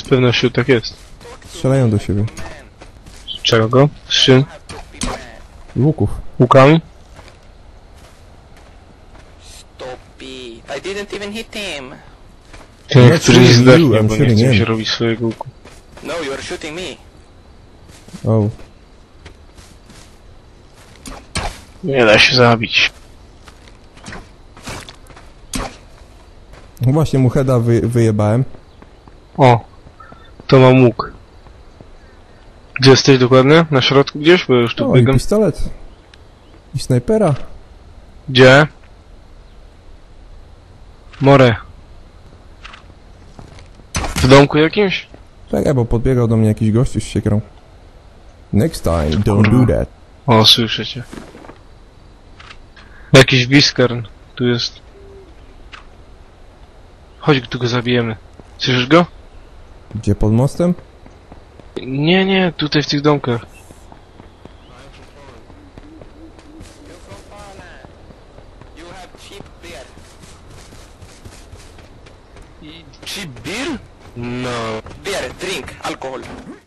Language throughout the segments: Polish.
Z pewnością tak jest. Strzelają do siebie. Czego? Z czym? Łuków. Łukami? Stop it. I didn't even hit him. Ten, Not który nie shooting zdechnie, you, I'm bo nie shooting chce mi him. się robić swojego łuku. No, you are shooting me. O. Nie da się zabić. No właśnie mu heada wyjebałem. O! To mam łuk. Gdzie jesteś dokładnie? Na środku gdzieś? Bo już tu O, i biegam. pistolet. I snajpera. Gdzie? More. W domku jakimś? Czekaj, bo podbiegał do mnie jakiś gościu z siekrą. Next time, don't do that. O, słyszę cię. Jakiś Biskarn tu jest. Chodź, tu go zabijemy. Słyszysz go? Gdzie, pod mostem? Nie, nie, tutaj w tych domkach. You have cheap beer. Cheap beer? No. Beer, drink, alcohol.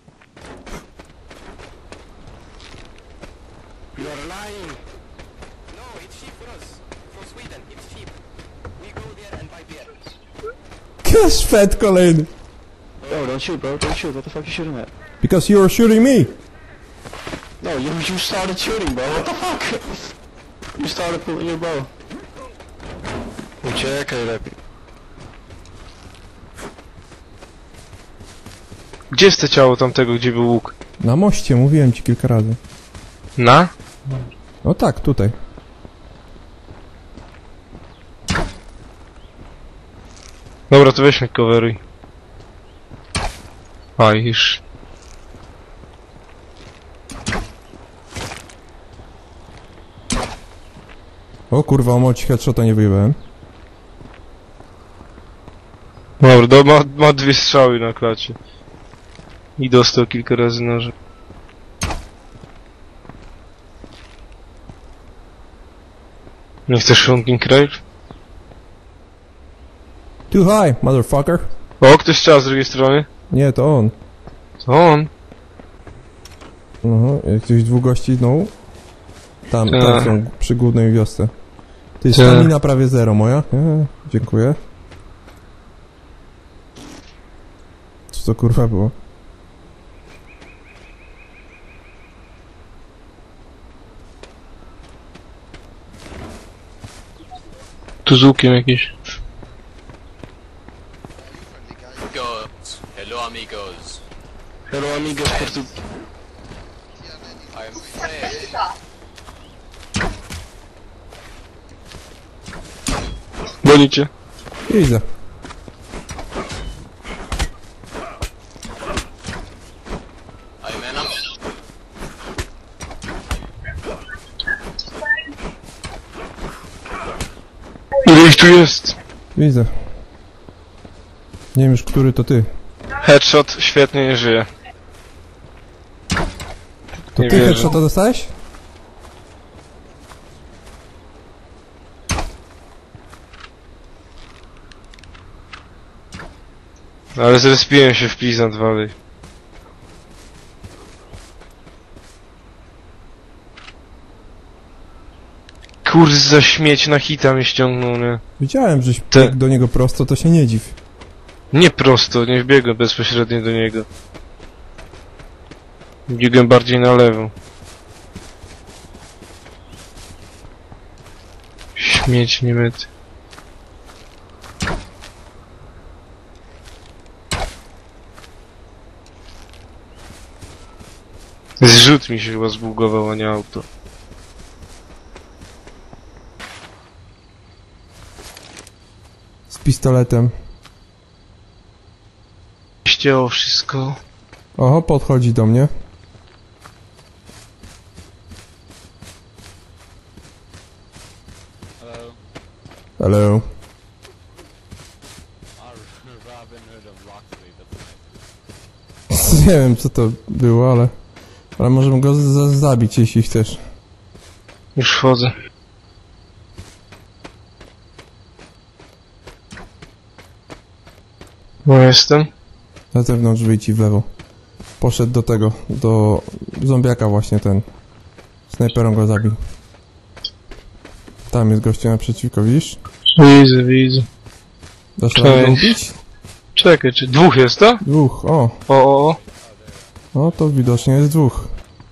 You are lying. No, it's cheap for us. For Sweden, it's cheap. We go there and buy beer. Szwed kolejny. Bro, don't shoot, bro. Don't shoot. What the fuck you shooting at? Because you are shooting me. No, you started shooting, bro. What the fuck? You started pulling your bow. Uciekaj lepiej. Gdzie jest to ciało tamtego, gdzie był łuk? Na moście, mówiłem ci kilka razy. Na? No tak, tutaj. Dobra, to weź mnie coveruj. A, już. O kurwa, o moci headshota nie wyjebałem. Dobra, ma dwie strzały na klacie. I dostał kilka razy noże. Nie chcesz Shunking Crave? Too high, motherfucker. O, ktoś strzela z drugiej strony. Nie, to on. To on. Jakieś dwóch gości, no. Tam Tak. są przy głównej wiosce. Ty, Tak. stamina prawie zero moja. Dziękuję. Co to kurwa było? Tu z łukiem jakiś. Amigos. Hello, amigos. Hello, amigos, portu... I am friend. Gonicie. Widzę. I am enemy. Ile ich tu jest? Widzę. Nie wiem już, który to ty. Headshot świetnie nie żyje. To Nie ty wierzę. headshota dostałeś? Ale zrespiłem się w Pleasant Valley. Kurza, śmieć na hita mnie ściągnął, nie? Widziałem, żeś Ty. biegł do niego prosto, to się nie dziw. Nie prosto, nie wbiegłem bezpośrednio do niego. Biegłem bardziej na lewo. Śmieć niemety. Zrzut mi się chyba zbugował, a nie auto. Z pistoletem. Ścięło wszystko. Oho, podchodzi do mnie. Hello. Hello. Robin Hood of Locksley, that's Nie wiem, co to było, ale możemy go zabić, jeśli chcesz. Już wchodzę. No jestem. Na zewnątrz wyjdź i w lewo. Poszedł do tego, do zombiaka właśnie ten. Snajperą go zabił. Tam jest gościu naprzeciwko, widzisz? Widzę. Dasz radę go Cześć. ubić? Czekaj, czy dwóch jest to? Dwóch, o. O. O, to widocznie jest dwóch.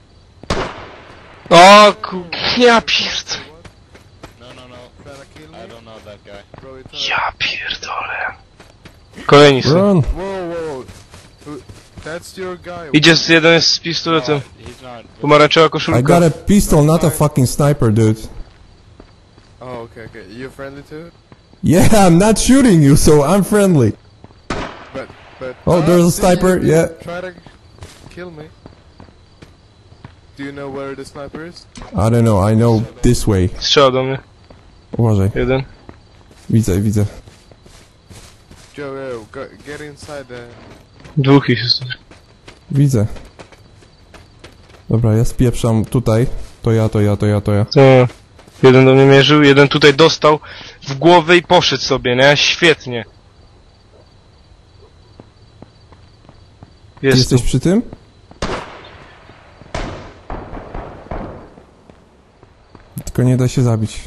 O ja pierd... No. I don't know that guy. Ja pierdolę. Kolejni są. Run! Whoa. That's your guy. Idzie jeden jest z pistoletem. He's not. Pomarańczowa I koszulka. got a pistol, not a fucking sniper, dude. Oh, okay. You friendly too? Yeah, I'm not shooting you, so I'm friendly. But Oh, there's a sniper, you yeah. Try to kill me. Do you know where the sniper is? I don't know, I know this way. Strzela do mnie. Uważaj, Jeden. widzę. Joe, get inside the... Dwóch ich jest. Widzę. Dobra, ja spieprzam tutaj. To ja. To. Jeden do mnie mierzył, jeden tutaj dostał w głowę i poszedł sobie, nie? Świetnie. Ty Jest jesteś tu. przy tym? Tylko nie da się zabić.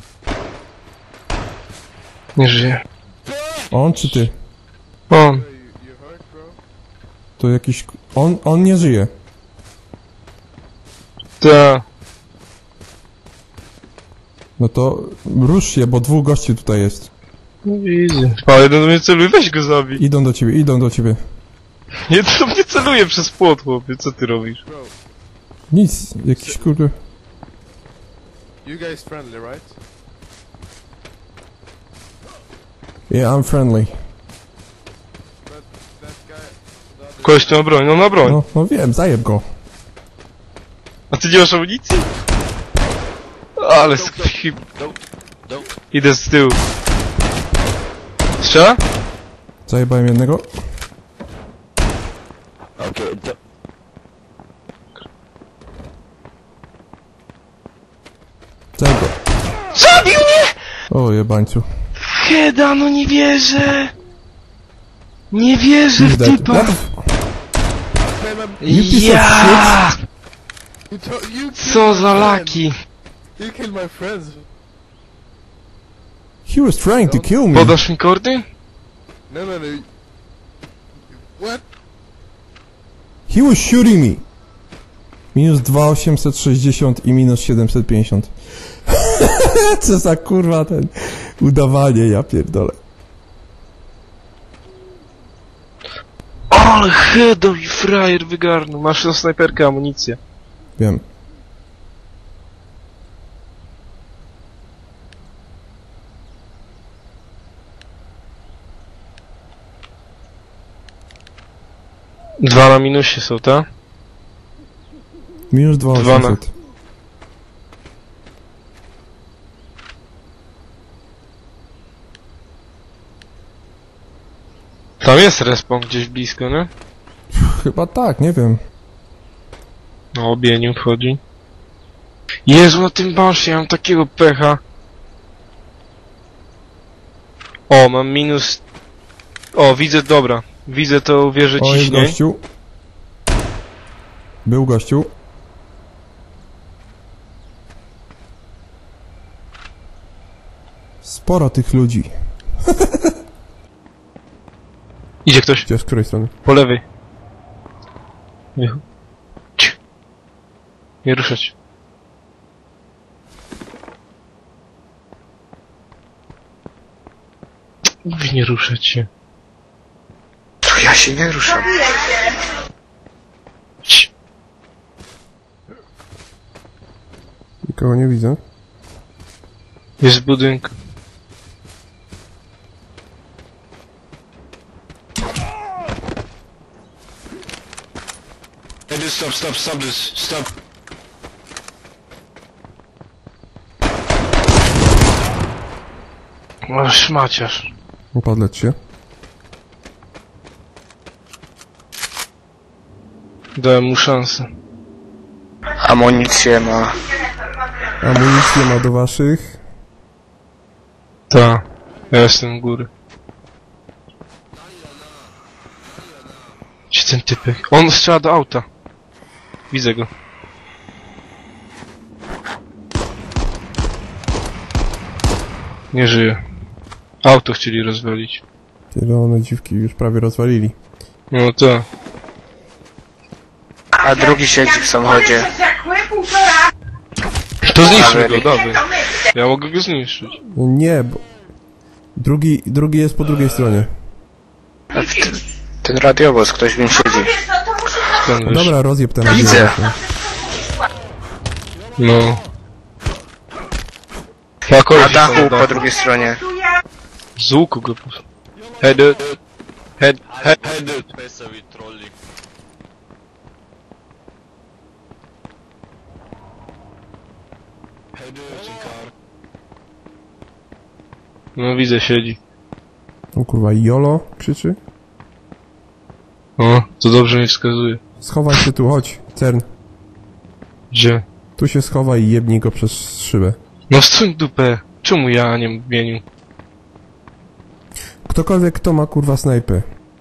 Nie żyje. On czy ty? On. You hurt, bro? To jakiś... On nie żyje. Ta. No to rusz się, bo dwóch gości tutaj jest. Widzę. A jeden do mnie celuje, weź go zabij. Idą do ciebie. Jeden do mnie celuje przez płot, chłopie. Co ty robisz? Bro, Nic, jakiś kurde... you guys friendly, right? Yeah, I'm friendly. But that guy... the other- Koleś tu ma broń, no ma broń. No wiem, zajeb go. A ty nie masz amunicji? Ale hip. Idę z tyłu. Strzela? Zajebałem jednego. Okay, Zajeb go. Zabił mnie! O, jebańcu. Heda, no nie wierzę! Nie wierzę w Dead. typa! What the You piece of Ja! You killed Co my za friend. laki! You killed my friends. He was trying to kill me. Podasz mi kordy? No. What? He was shooting me. Minus 2860 i minus 750. Co za kurwa ten udawanie, ja pierdolę. Ale Hedo i frajer wygarnął. Masz na snajperkę amunicję. Wiem. Dwa na minusie są, tak? Minus 2800. Tam jest respawn gdzieś blisko, nie? Chyba tak, nie wiem. No, obieniu wchodzi. Jezu, na tym banszy ja mam takiego pecha. O, mam minus... O, widzę, dobra. Widzę to wieżę O, jest ciśnień. gościu. Był gościu. Sporo tych ludzi. Idzie ktoś. Gdzie, z której strony? Po lewej. Ciu. Nie ruszać. Mówi nie ruszać się. To ja się nie ruszam. Ci. Nikogo nie widzę. Jest w budynku. Hey, stop this, stop. O, szmaciarz. Podleć się. Dałem mu szansę. Amunicję ma. Amunicję ma do waszych. Ta. Ja jestem u góry. Gdzie ten typek? On strzela do auta. Widzę go. Nie żyje. Auto chcieli rozwalić. Zielone dziwki już prawie rozwalili. No to. A drugi siedzi w samochodzie. To zniszczy go, dawaj. Ja mogę go zniszczyć. No nie, bo... Drugi jest po drugiej stronie. Ten radiowóz, ktoś w nim siedzi. Ten wyszedł. Dobra, rozjeb ten Widzę. No. Na dachu po drugiej stronie. Z łuku go Head it. Head. Pesa with trolling. No widzę, siedzi. O kurwa, Jolo krzyczy. O, to dobrze mi wskazuje. Schowaj się tu, chodź, Cern. Gdzie? Tu się schowaj i jebnij go przez szybę. No wsuń dupę. Czemu ja, a nie Bieniu? Ktokolwiek, kto ma kurwa snajpy.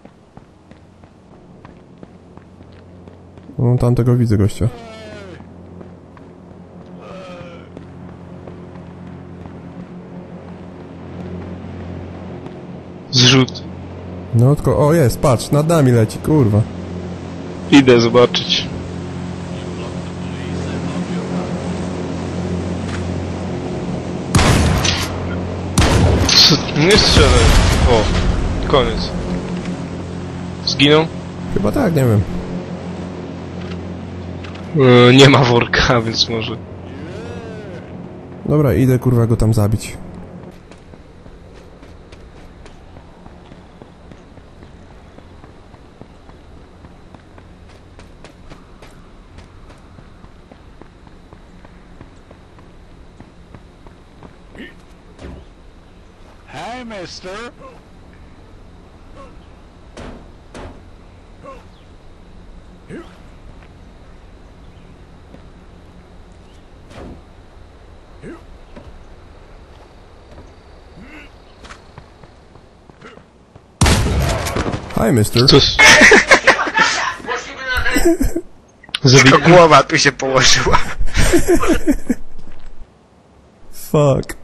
No, tamtego widzę gościa. Zrzut. No tylko, o jest, patrz, nad nami leci, kurwa. Idę zobaczyć. Nie strzelaj. O, koniec. Zginął? Chyba tak, nie wiem. Nie ma worka, więc może. Dobra, idę kurwa go tam zabić. Hi, mister. Hi, mister. Cóż. To głowa tu się położyła. Fuck.